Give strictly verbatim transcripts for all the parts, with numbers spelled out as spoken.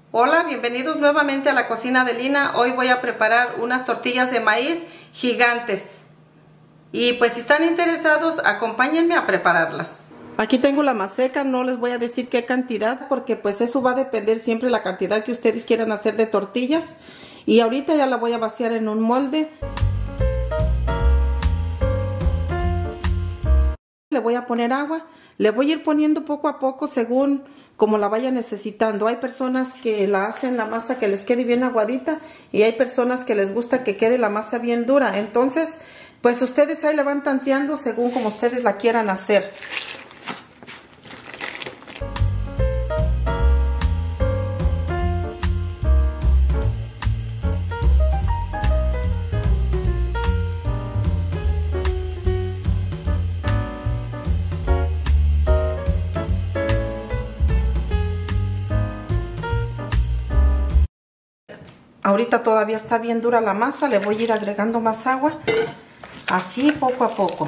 Hola, bienvenidos nuevamente a la cocina de Lina. Hoy voy a preparar unas tortillas de maíz gigantes. Y pues si están interesados, acompáñenme a prepararlas. Aquí tengo la maseca, no les voy a decir qué cantidad, porque pues eso va a depender siempre de la cantidad que ustedes quieran hacer de tortillas. Y ahorita ya la voy a vaciar en un molde. Le voy a poner agua, le voy a ir poniendo poco a poco según como la vaya necesitando. Hay personas que la hacen la masa que les quede bien aguadita y hay personas que les gusta que quede la masa bien dura. Entonces, pues ustedes ahí la van tanteando según como ustedes la quieran hacer. Ahorita todavía está bien dura la masa, le voy a ir agregando más agua, así poco a poco.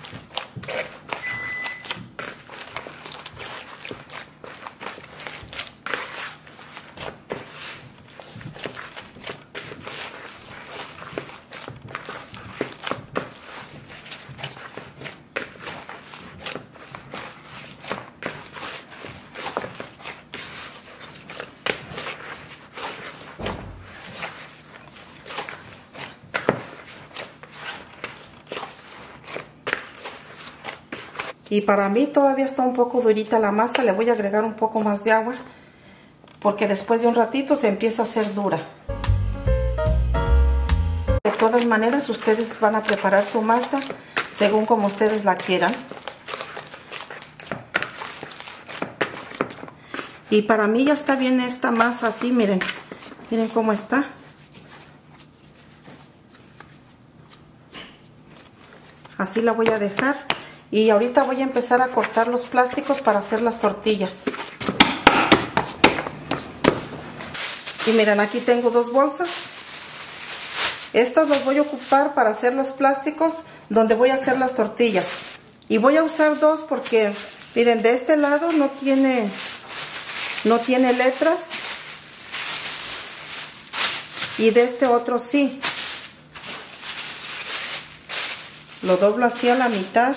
Y para mí todavía está un poco durita la masa, le voy a agregar un poco más de agua, porque después de un ratito se empieza a hacer dura. De todas maneras, ustedes van a preparar su masa según como ustedes la quieran. Y para mí ya está bien esta masa así, miren, miren cómo está. Así la voy a dejar. Y ahorita voy a empezar a cortar los plásticos para hacer las tortillas. Y miren, aquí tengo dos bolsas. Estas las voy a ocupar para hacer los plásticos donde voy a hacer las tortillas. Y voy a usar dos porque, miren, de este lado no tiene, no tiene letras. Y de este otro sí. Lo doblo así a la mitad.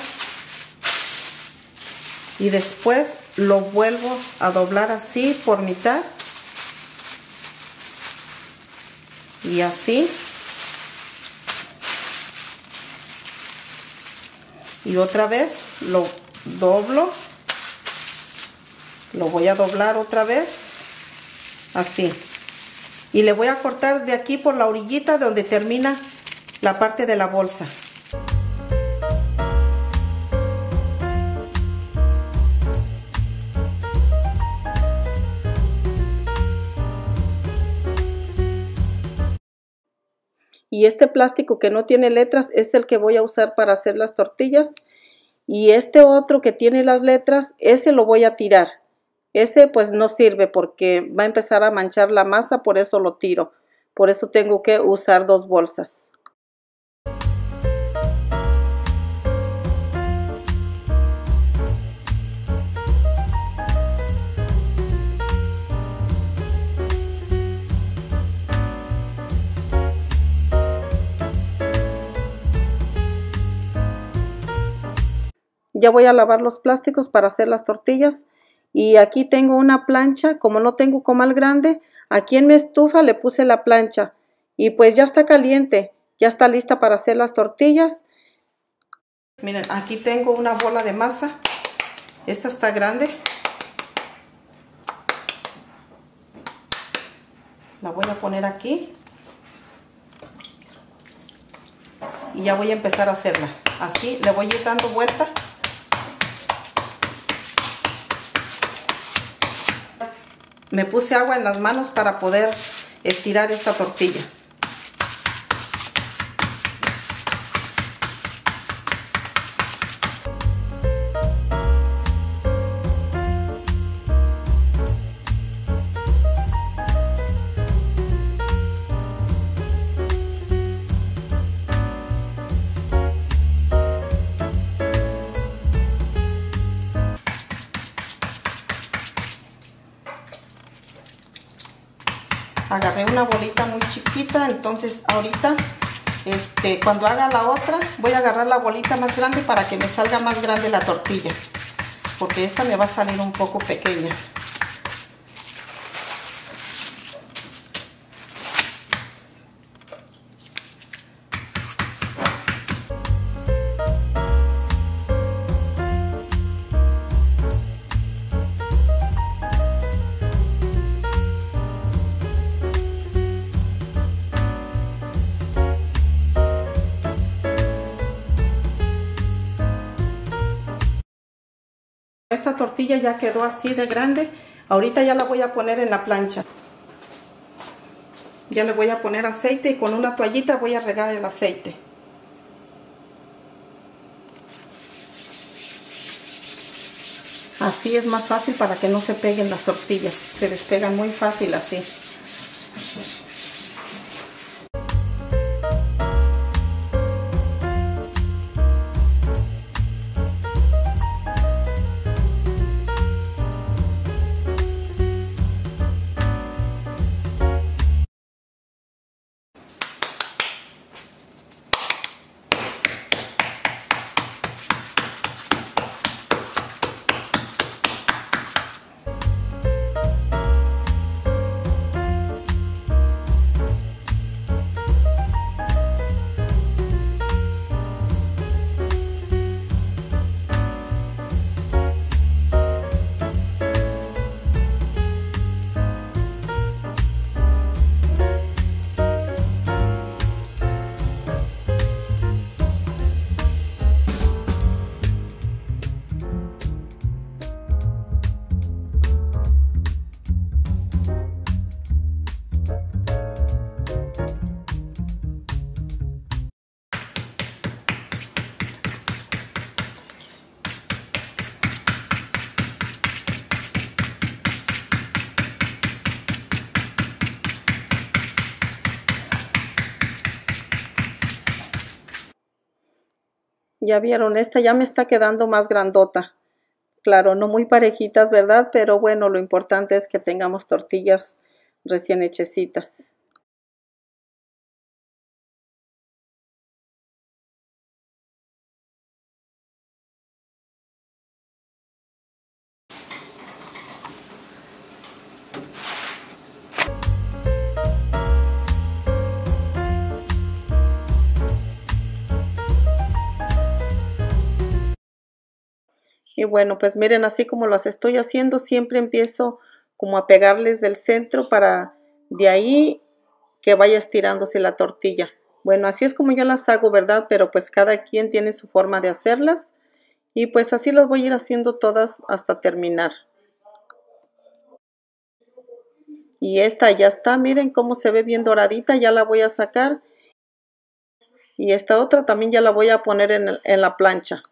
Y después lo vuelvo a doblar así por mitad. Y así. Y otra vez lo doblo. Lo voy a doblar otra vez. Así. Y le voy a cortar de aquí por la orillita donde termina la parte de la bolsa. Y este plástico que no tiene letras es el que voy a usar para hacer las tortillas. Y este otro que tiene las letras, ese lo voy a tirar. Ese pues no sirve porque va a empezar a manchar la masa, por eso lo tiro. Por eso tengo que usar dos bolsas. Ya voy a lavar los plásticos para hacer las tortillas. Y aquí tengo una plancha, como no tengo comal grande, aquí en mi estufa le puse la plancha. Y pues ya está caliente, ya está lista para hacer las tortillas. Miren, aquí tengo una bola de masa. Esta está grande. La voy a poner aquí. Y ya voy a empezar a hacerla. Así, le voy a ir dando vuelta. Me puse agua en las manos para poder estirar esta tortilla. agarré una bolita muy chiquita, entonces ahorita este, cuando haga la otra voy a agarrar la bolita más grande para que me salga más grande la tortilla, porque esta me va a salir un poco pequeña. Esta tortilla ya quedó así de grande. Ahorita ya la voy a poner en la plancha. Ya le voy a poner aceite y con una toallita voy a regar el aceite. Así es más fácil para que no se peguen las tortillas. Se despegan muy fácil así. Ya vieron, esta ya me está quedando más grandota. Claro, no muy parejitas, ¿verdad? Pero bueno, lo importante es que tengamos tortillas recién hechecitas. Y bueno, pues miren, así como las estoy haciendo, siempre empiezo como a pegarles del centro para de ahí que vaya estirándose la tortilla. Bueno, así es como yo las hago, ¿verdad? Pero pues cada quien tiene su forma de hacerlas. Y pues así las voy a ir haciendo todas hasta terminar. Y esta ya está, miren cómo se ve bien doradita, ya la voy a sacar. Y esta otra también ya la voy a poner en, el, en la plancha.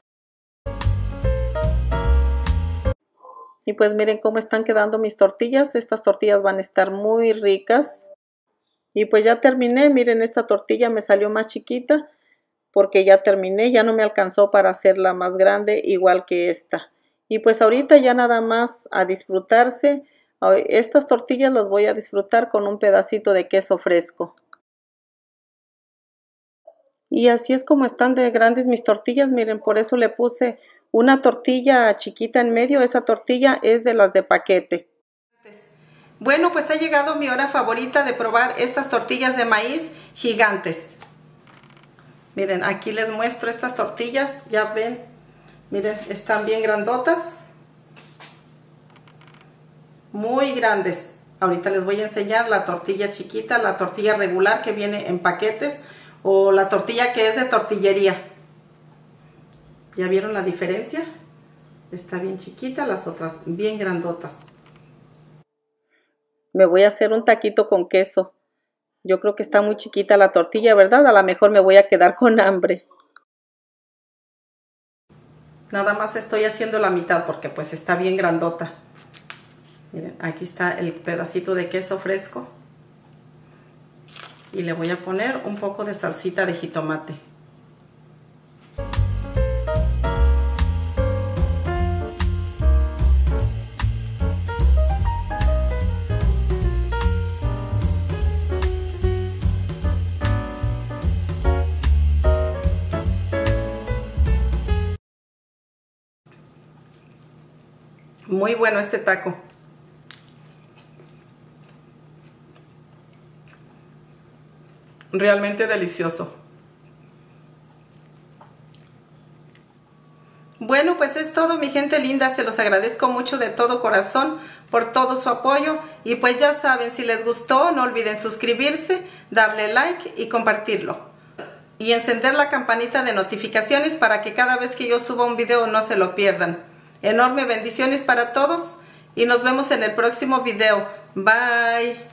Y pues miren cómo están quedando mis tortillas. Estas tortillas van a estar muy ricas. Y pues ya terminé. Miren, esta tortilla me salió más chiquita porque ya terminé. Ya no me alcanzó para hacerla más grande igual que esta. Y pues ahorita ya nada más a disfrutarse. Estas tortillas las voy a disfrutar con un pedacito de queso fresco. Y así es como están de grandes mis tortillas. Miren, por eso le puse una tortilla chiquita en medio. Esa tortilla es de las de paquete. Bueno, pues ha llegado mi hora favorita de probar estas tortillas de maíz gigantes. Miren, aquí les muestro estas tortillas. Ya ven, miren, están bien grandotas. Muy grandes. Ahorita les voy a enseñar la tortilla chiquita, la tortilla regular que viene en paquetes o la tortilla que es de tortillería. ¿Ya vieron la diferencia? Está bien chiquita, las otras bien grandotas. Me voy a hacer un taquito con queso. Yo creo que está muy chiquita la tortilla, ¿verdad? A lo mejor me voy a quedar con hambre. Nada más estoy haciendo la mitad porque pues está bien grandota. Miren, aquí está el pedacito de queso fresco. Y le voy a poner un poco de salsita de jitomate. Muy bueno este taco. Realmente delicioso. Bueno, pues es todo, mi gente linda. Se los agradezco mucho de todo corazón por todo su apoyo. Y pues ya saben, si les gustó, no olviden suscribirse, darle like y compartirlo. Y encender la campanita de notificaciones para que cada vez que yo suba un video no se lo pierdan. Enorme bendiciones para todos y nos vemos en el próximo video. Bye.